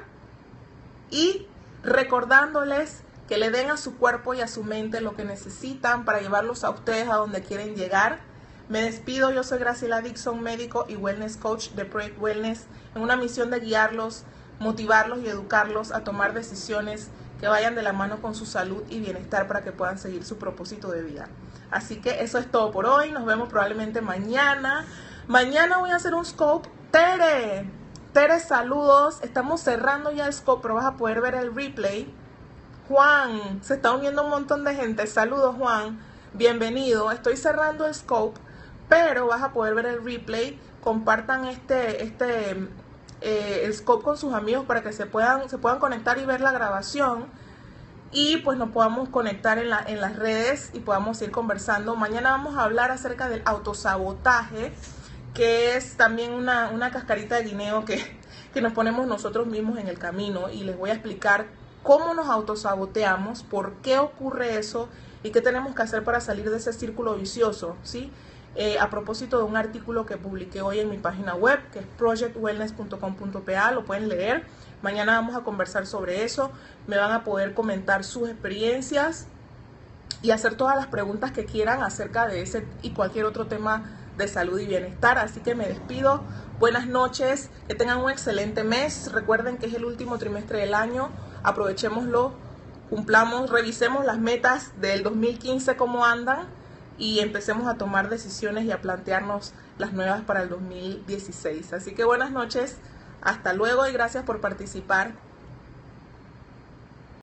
y recordándoles que le den a su cuerpo y a su mente lo que necesitan para llevarlos a ustedes a donde quieren llegar. Me despido, yo soy Graciela Dixon, médico y wellness coach de Project Wellness, en una misión de guiarlos, motivarlos y educarlos a tomar decisiones que vayan de la mano con su salud y bienestar para que puedan seguir su propósito de vida. Así que eso es todo por hoy, nos vemos probablemente mañana. Mañana voy a hacer un scope. Tere, Tere, saludos, estamos cerrando ya el scope, pero vas a poder ver el replay. Juan, se está uniendo un montón de gente, saludos Juan, bienvenido, estoy cerrando el scope, pero vas a poder ver el replay. Compartan este, este eh, el scope con sus amigos para que se puedan, se puedan conectar y ver la grabación y pues nos podamos conectar en, la, en las redes y podamos ir conversando. Mañana vamos a hablar acerca del autosabotaje, que es también una, una cascarita de guineo que, que nos ponemos nosotros mismos en el camino, y les voy a explicar cómo nos autosaboteamos, por qué ocurre eso y qué tenemos que hacer para salir de ese círculo vicioso, ¿sí? Eh, a propósito de un artículo que publiqué hoy en mi página web, que es project wellness punto com punto p a, lo pueden leer. Mañana vamos a conversar sobre eso, me van a poder comentar sus experiencias y hacer todas las preguntas que quieran acerca de ese y cualquier otro tema de salud y bienestar. Así que me despido, buenas noches, que tengan un excelente mes. Recuerden que es el último trimestre del año, aprovechémoslo, cumplamos, revisemos las metas del dos mil quince, cómo andan, y empecemos a tomar decisiones y a plantearnos las nuevas para el dos mil dieciséis. Así que buenas noches, hasta luego y gracias por participar.